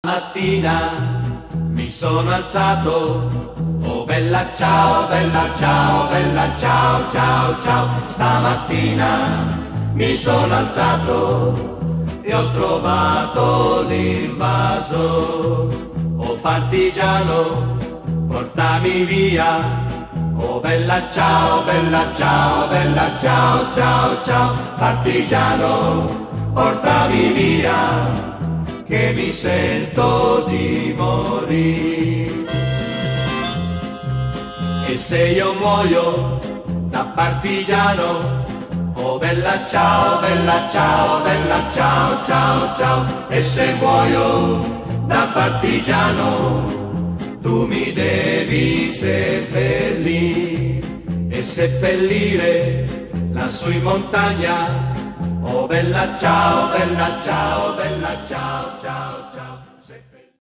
Mattina mi sono alzato, oh bella ciao, bella ciao, bella ciao, ciao, ciao. Stamattina mi sono alzato e ho trovato l'invaso. Oh partigiano, portami via, oh bella ciao, bella ciao, bella ciao, ciao, ciao. Partigiano, portami via, che mi sento di morire. E se io muoio da partigiano, oh bella ciao, bella ciao, bella ciao, ciao, ciao. E se muoio da partigiano, tu mi devi seppellire e seppellire lassù in montagna. Oh bella ciao, bella ciao, bella ciao, ciao, ciao.